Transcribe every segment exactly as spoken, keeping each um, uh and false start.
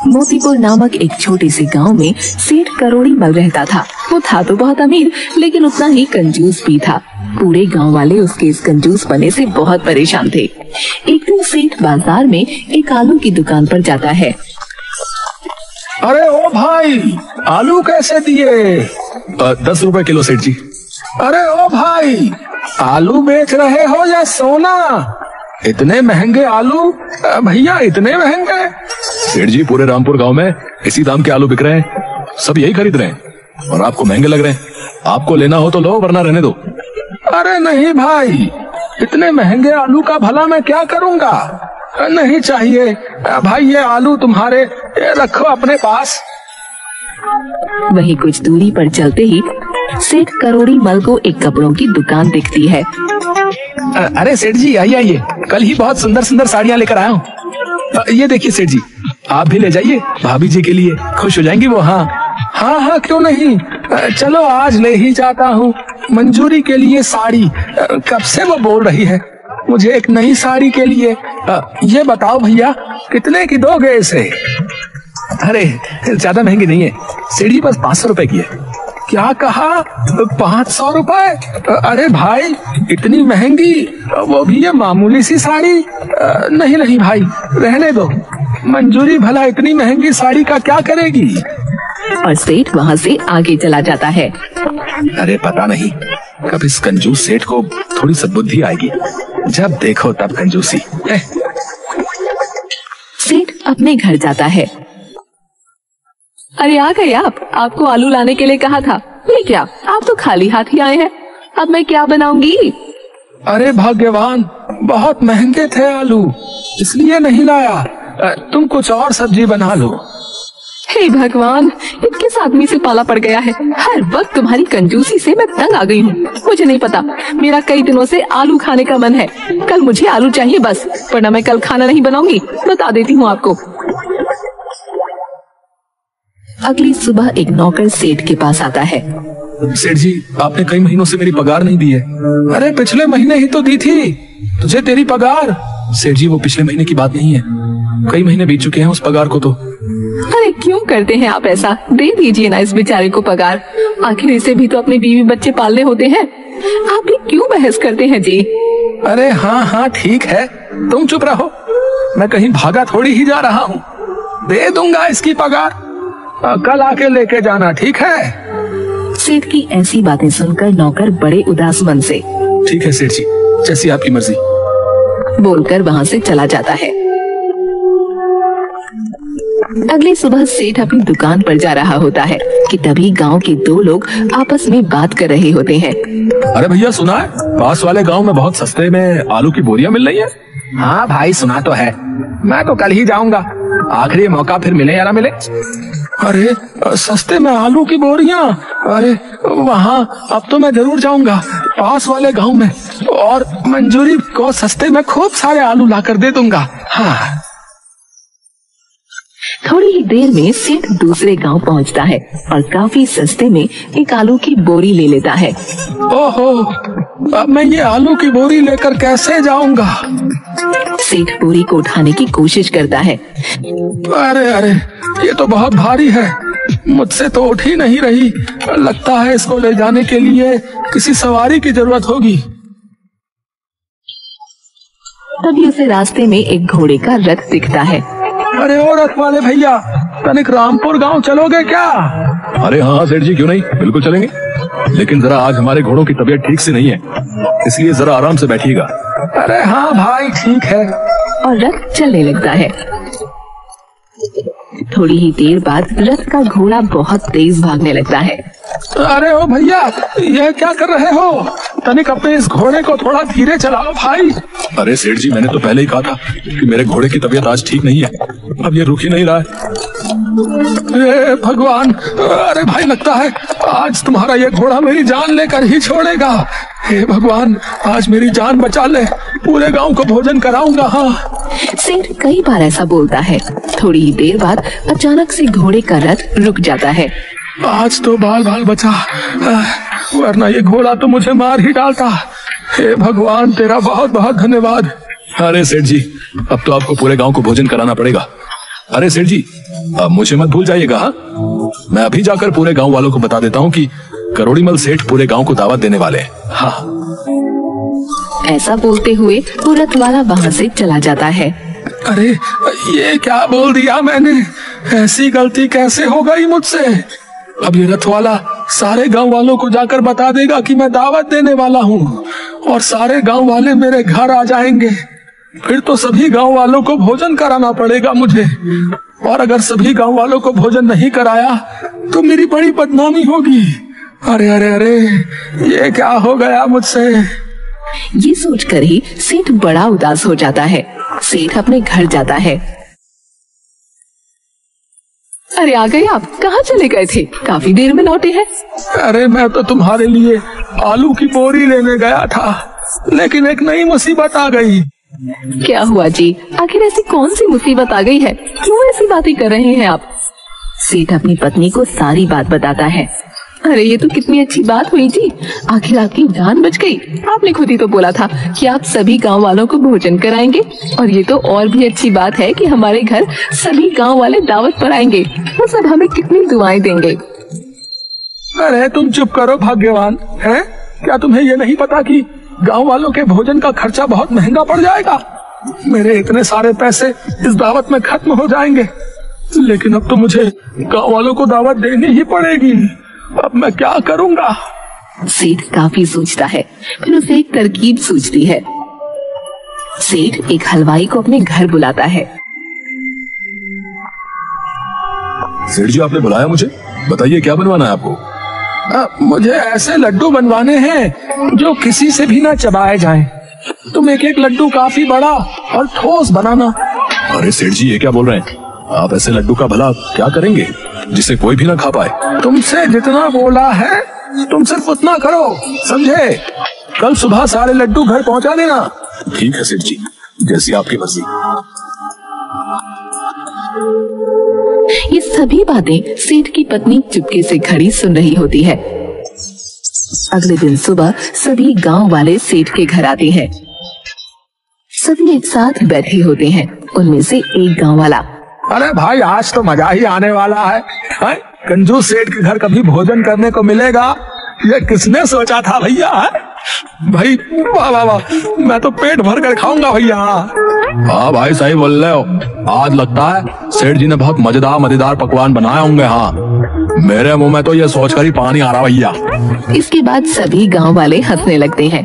मोतीपुर नामक एक छोटे से गांव में सेठ करोड़ी मल रहता था। वो था तो बहुत अमीर, लेकिन उतना ही कंजूस भी था। पूरे गांव वाले उसके इस कंजूस पने से बहुत परेशान थे। एक दिन सेठ बाजार में एक आलू की दुकान पर जाता है। अरे ओ भाई, आलू कैसे दिए? दस रुपए किलो सेठ जी। अरे ओ भाई, आलू बेच रहे हो या सोना? इतने महंगे आलू भैया, इतने महंगे? सेठ जी, पूरे रामपुर गांव में इसी दाम के आलू बिक रहे हैं, सब यही खरीद रहे हैं और आपको महंगे लग रहे हैं। आपको लेना हो तो लो, वरना रहने दो। अरे नहीं भाई, इतने महंगे आलू का भला मैं क्या करूंगा? नहीं चाहिए भाई, ये आलू तुम्हारे, रखो अपने पास। वही कुछ दूरी पर चलते ही सेठ करोड़ी मल को एक कपड़ों की दुकान दिखती है। अरे सेठ जी, आइए आइए, कल ही बहुत सुंदर सुंदर साड़ियाँ लेकर आया हूँ। ये देखिए सेठ जी, आप भी ले जाइए, भाभी जी के लिए, खुश हो जाएंगी वो। हाँ हाँ हाँ, क्यों नहीं, चलो आज ले ही जाता हूँ। मंजूरी के लिए साड़ी, कब से वो बोल रही है मुझे एक नई साड़ी के लिए। ये बताओ भैया, कितने की दोगे इसे? अरे ज्यादा महंगी नहीं है सेठ जी, बस पाँच सौ रुपए की है। क्या कहा? पाँच सौ रुपए? अरे भाई, इतनी महंगी, वो भी ये मामूली सी साड़ी? नहीं नहीं भाई, रहने दो। मंजूरी भला इतनी महंगी साड़ी का क्या करेगी? और सेठ वहाँ से आगे चला जाता है। अरे पता नहीं कब इस कंजूस सेठ को थोड़ी सद्बुद्धि आएगी, जब देखो तब कंजूसी। सेठ अपने घर जाता है। अरे आ गए आप, आपको आलू लाने के लिए कहा था। ये क्या, आप तो खाली हाथ ही आए हैं, अब मैं क्या बनाऊंगी? अरे भाग्यवान, बहुत महंगे थे आलू, इसलिए नहीं लाया। तुम कुछ और सब्जी बना लो। हे भगवान, ये किस आदमी से पाला पड़ गया है? हर वक्त तुम्हारी कंजूसी से मैं तंग आ गई हूँ। मुझे नहीं पता, मेरा कई दिनों से आलू खाने का मन है। कल मुझे आलू चाहिए बस, वरना मैं कल खाना नहीं बनाऊंगी, बता देती हूँ आपको। अगली सुबह एक नौकर सेठ के पास आता है। सेठ जी, आपने कई महीनों से मेरी पगार नहीं दी है। अरे पिछले महीने ही तो दी थी तुझे तेरी पगार। सेठ जी, वो पिछले महीने की बात नहीं है, कई महीने बीत चुके हैं उस पगार को तो। अरे क्यों करते हैं आप ऐसा? दे दीजिए ना इस बेचारे को पगार, आखिर इसे भी तो अपने बीवी बच्चे पालने होते हैं। आप भी क्यों बहस करते हैं जी? अरे हाँ हाँ ठीक है, तुम चुप रहो, मैं कहीं भागा थोड़ी ही जा रहा हूँ। दे दूंगा इसकी पगार, कल आके लेके जाना, ठीक है? सेठ की ऐसी बातें सुनकर नौकर बड़े उदास मन से, ठीक है सेठ जी, जैसी आपकी मर्जी, बोलकर वहाँ से चला जाता है। अगली सुबह सेठ अपनी दुकान पर जा रहा होता है कि तभी गांव के दो लोग आपस में बात कर रहे होते हैं। अरे भैया, सुना है पास वाले गांव में बहुत सस्ते में आलू की बोरियां मिल रही है? हाँ भाई, सुना तो है, मैं तो कल ही जाऊंगा, आखिरी मौका फिर मिले या ना मिले। अरे सस्ते में आलू की बोरियां? अरे वहाँ अब तो मैं जरूर जाऊंगा, पास वाले गांव में, और मंजूरी को सस्ते में खूब सारे आलू लाकर दे दूंगा। हाँ। थोड़ी ही देर में सेठ दूसरे गांव पहुंचता है और काफी सस्ते में एक आलू की बोरी ले लेता है। ओहो, अब मैं ये आलू की बोरी लेकर कैसे जाऊंगा? सेठ बोरी को उठाने की कोशिश करता है। अरे अरे, ये तो बहुत भारी है, मुझसे तो उठ ही नहीं रही। लगता है इसको ले जाने के लिए किसी सवारी की जरूरत होगी। तभी उसे रास्ते में एक घोड़े का रथ दिखता है। अरे ओ रथ वाले भैया, तनिक रामपुर गांव चलोगे क्या? अरे हाँ सेठ जी, क्यों नहीं, बिल्कुल चलेंगे, लेकिन जरा आज हमारे घोड़ों की तबीयत ठीक से नहीं है, इसलिए जरा आराम से बैठिएगा। अरे हाँ भाई, ठीक है। और रथ चलने लगता है। थोड़ी ही देर बाद रथ का घोड़ा बहुत तेज भागने लगता है। अरे ओ भैया, ये क्या कर रहे हो? तनिक अपने इस घोड़े को थोड़ा धीरे चलाओ भाई। अरे सेठ जी, मैंने तो पहले ही कहा था कि मेरे घोड़े की तबीयत आज ठीक नहीं है, अब ये रुक ही नहीं रहा है। ए भगवान, अरे भाई, लगता है आज तुम्हारा ये घोड़ा मेरी जान लेकर ही छोड़ेगा। हे भगवान, आज मेरी जान बचा ले, पूरे गांव को भोजन कराऊंगा। हाँ। सेठ कई बार ऐसा बोलता है। थोड़ी ही देर बाद अचानक से घोड़े का रथ रुक जाता है। आज तो बाल बाल बचा, वरना ये घोड़ा तो मुझे मार ही डालता। हे भगवान, तेरा बहुत बहुत धन्यवाद। अरे सेठ जी, अब तो आपको पूरे गांव को भोजन कराना पड़ेगा। अरे सेठ जी, अब मुझे मत भूल जाइएगा। हाँ, मैं अभी जाकर पूरे गांव वालों को बता देता हूँ कि करोड़ीमल सेठ पूरे गांव को दावत देने वाले हैं। हाँ। ऐसा बोलते हुए वो रथ वाला वहाँ से चला जाता है। अरे ये क्या बोल दिया मैंने, ऐसी गलती कैसे हो गई मुझसे। अब ये रथ वाला सारे गांव वालों को जाकर बता देगा कि मैं दावत देने वाला हूँ और सारे गांव वाले मेरे घर आ जाएंगे। फिर तो सभी गांव वालों को भोजन कराना पड़ेगा मुझे, और अगर सभी गांव वालों को भोजन नहीं कराया तो मेरी बड़ी बदनामी होगी। अरे अरे अरे ये क्या हो गया मुझसे। ये सोचकर ही सेठ बड़ा उदास हो जाता है। सेठ अपने घर जाता है। अरे आ गए आप, कहाँ चले गए थे? काफी देर में लौटे हैं। अरे मैं तो तुम्हारे लिए आलू की बोरी लेने गया था, लेकिन एक नई मुसीबत आ गई। क्या हुआ जी? आखिर ऐसी कौन सी मुसीबत आ गई है? क्यों ऐसी बातें कर रहे हैं आप? सेठ अपनी पत्नी को सारी बात बताता है। अरे ये तो कितनी अच्छी बात हुई जी, आखिर आपकी जान बच गई। आपने खुद ही तो बोला था कि आप सभी गांव वालों को भोजन कराएंगे, और ये तो और भी अच्छी बात है कि हमारे घर सभी गांव वाले दावत पर आएंगे। वो सब हमें कितनी दुआएं देंगे। अरे तुम चुप करो भाग्यवान, हैं? क्या तुम्हें ये नहीं पता कि गांव वालों के भोजन का खर्चा बहुत महंगा पड़ जाएगा? मेरे इतने सारे पैसे इस दावत में खत्म हो जाएंगे, लेकिन अब तो मुझे गांव वालों को दावत देनी ही पड़ेगी। अब मैं क्या करूंगा? सेठ काफी सोचता है, फिर उसे एक तरकीब सूझती है। सेठ एक हलवाई को अपने घर बुलाता है। सेठ जी, आपने बुलाया मुझे? बताइए क्या बनवाना है आपको? आ, मुझे ऐसे लड्डू बनवाने हैं जो किसी से भी ना चबाए जाएं। तुम एक एक लड्डू काफी बड़ा और ठोस बनाना। अरे सेठ जी, ये क्या बोल रहे हैं आप? ऐसे लड्डू का भला क्या करेंगे जिसे कोई भी ना खा पाए? तुमसे जितना बोला है तुम सिर्फ उतना करो, समझे? कल सुबह सारे लड्डू घर पहुंचा देना। ठीक है सेठ जी, जैसी आपकी मर्जी। ये सभी बातें सेठ की पत्नी चुपके से खड़ी सुन रही होती है। अगले दिन सुबह सभी गांव वाले सेठ के घर आते हैं। सभी एक साथ बैठे होते हैं। उनमें से एक गांव वाला, अरे भाई आज तो मजा ही आने वाला है, है? कंजूस सेठ के घर कभी भोजन करने को मिलेगा, ये किसने सोचा था भैया? भाई वाह वाह वाह, मैं तो पेट भर कर खाऊंगा भैया। हाँ भाई, सही बोल रहे हो। आज लगता है सेठ जी ने बहुत मजेदार मजेदार पकवान बनाए होंगे। हाँ, मेरे मुंह में तो ये सोचकर ही पानी आ रहा भैया। इसके बाद सभी गांव वाले हंसने लगते हैं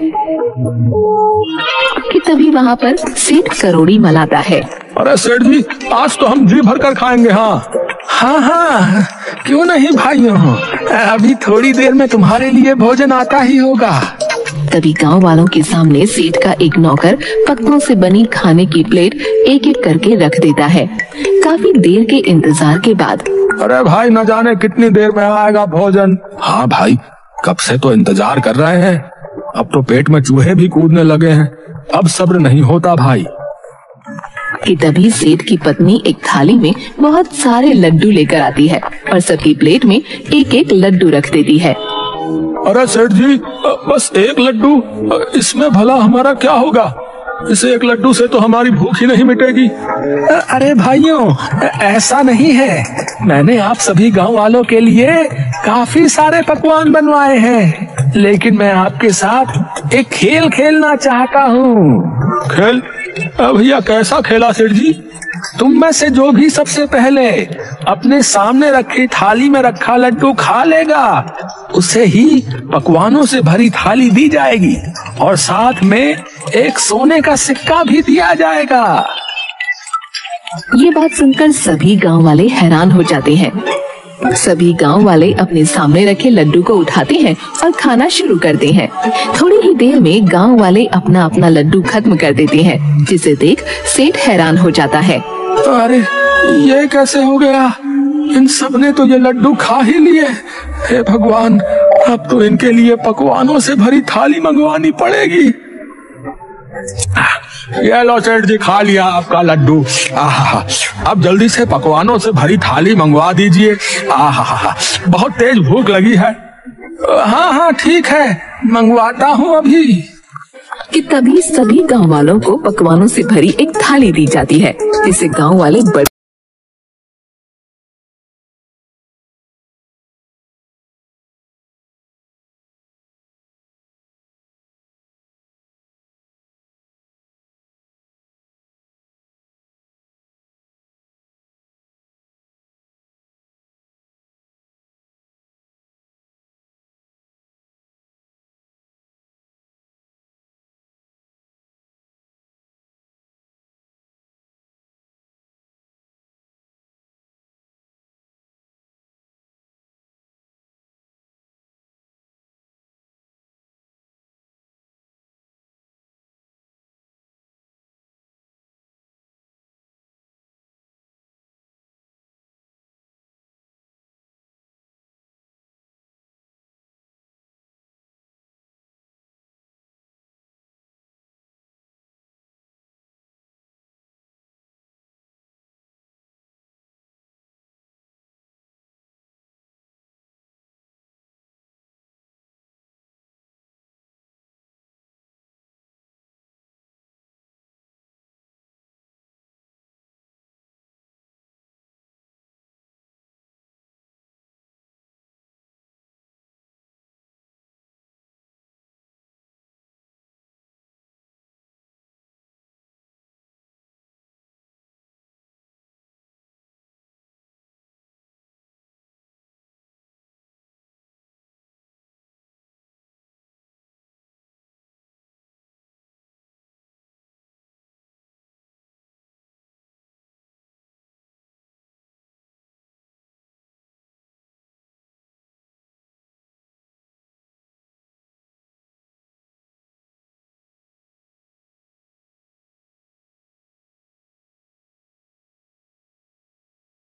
कि तभी वहाँ पर सेठ करोड़ी मल आता है। अरे सेठ जी, आज तो हम जी भर कर खाएंगे। हाँ हाँ हाँ, क्यों नहीं भाइयों, अभी थोड़ी देर में तुम्हारे लिए भोजन आता ही होगा। तभी गांव वालों के सामने सेठ का एक नौकर पत्तों से बनी खाने की प्लेट एक एक करके रख देता है। काफी देर के इंतजार के बाद, अरे भाई न जाने कितनी देर में आएगा भोजन। हाँ भाई, कब से तो इंतजार कर रहे हैं, अब तो पेट में चूहे भी कूदने लगे हैं, अब सब्र नहीं होता भाई। कि तभी सेठ की पत्नी एक थाली में बहुत सारे लड्डू लेकर आती है और सबकी प्लेट में एक एक लड्डू रख देती है। अरे सेठ जी, बस एक लड्डू, इसमें भला हमारा क्या होगा? इस एक लड्डू से तो हमारी भूख ही नहीं मिटेगी। अरे भाइयों, ऐसा नहीं है, मैंने आप सभी गांव वालों के लिए काफी सारे पकवान बनवाए हैं, लेकिन मैं आपके साथ एक खेल खेलना चाहता हूँ। खेल? भैया कैसा खेला सेठ जी? तुम में से जो भी सबसे पहले अपने सामने रखी थाली में रखा लड्डू खा लेगा, उसे ही पकवानों से भरी थाली दी जाएगी और साथ में एक सोने का सिक्का भी दिया जाएगा। ये बात सुनकर सभी गांव वाले हैरान हो जाते हैं। सभी गांव वाले अपने सामने रखे लड्डू को उठाते हैं और खाना शुरू करते हैं। थोड़ी ही देर में गांव वाले अपना अपना लड्डू खत्म कर देते हैं, जिसे देख सेठ हैरान हो जाता है। अरे ये कैसे हो गया? इन सब ने तो ये लड्डू खा ही लिए। हे भगवान, अब तो इनके लिए पकवानों से भरी थाली मंगवानी पड़ेगी। ये लो सेठ जी, खा लिया आपका लड्डू। आहा, अब जल्दी से पकवानों से भरी थाली मंगवा दीजिए। आहा, बहुत तेज भूख लगी है। हाँ हाँ ठीक है, मंगवाता हूँ अभी। कि तभी सभी गांव वालों को पकवानों से भरी एक थाली दी जाती है, जिसे गांव वाले बड़े